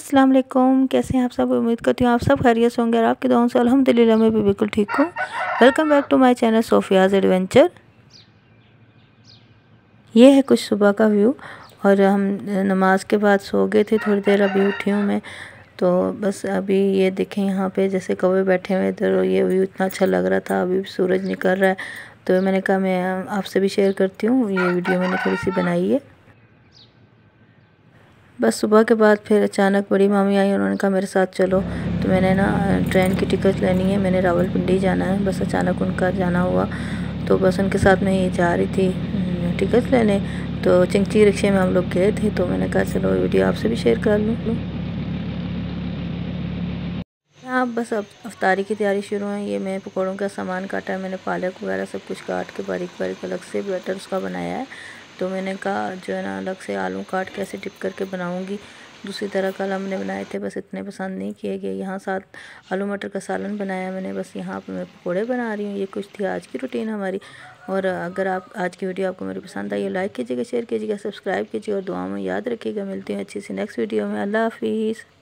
अस्सलाम वालेकुम, कैसे हैं आप सब। उम्मीद करती हूँ आप सब खैरियत से होंगे और आपकी दुआओं से अल्हम्दुलिल्लाह मैं भी बिल्कुल ठीक हूँ। Welcome back to my channel Sophia's adventure. ये है कुछ सुबह का व्यू और हम नमाज के बाद सो गए थे थोड़ी देर, अभी उठी हूँ मैं। तो बस अभी ये देखें यहाँ पे जैसे कौवे बैठे हुए थे, तो ये व्यू इतना अच्छा लग रहा था। अभी सूरज निकल रहा है तो मैंने कहा मैं आपसे भी शेयर करती हूँ। ये वीडियो मैंने थोड़ी सी बनाई है। बस सुबह के बाद फिर अचानक बड़ी मामी आई, उन्होंने कहा मेरे साथ चलो। तो मैंने ना ट्रेन की टिकट लेनी है, मैंने रावलपिंडी जाना है। बस अचानक उनका जाना हुआ तो बस उनके साथ मैं ये जा रही थी टिकट लेने। तो चिंची रिक्शे में हम लोग गए थे, तो मैंने कहा चलो वीडियो आपसे भी शेयर कर लूँ। हाँ बस अब अफ्तारी की तैयारी शुरू है। ये मैं पकौड़ों का सामान काटा है, मैंने पालक वगैरह सब कुछ काट के बारीक बारीक अलग से बैटर उसका बनाया है। तो मैंने कहा जो है ना अलग से आलू काट के ऐसे डिप करके बनाऊंगी। दूसरी तरह कल हमने बनाए थे, बस इतने पसंद नहीं किए गए। यहाँ साथ आलू मटर का सालन बनाया मैंने, बस यहाँ पर मैं पकौड़े बना रही हूँ। ये कुछ थी आज की रूटीन हमारी। और अगर आप आज की वीडियो आपको मेरी पसंद आई, लाइक कीजिएगा, शेयर कीजिएगा, सब्सक्राइब कीजिएगा और दुआ में याद रखिएगा। मिलती हूँ अच्छी सी नेक्स्ट वीडियो में। अल्लाह हाफिज़।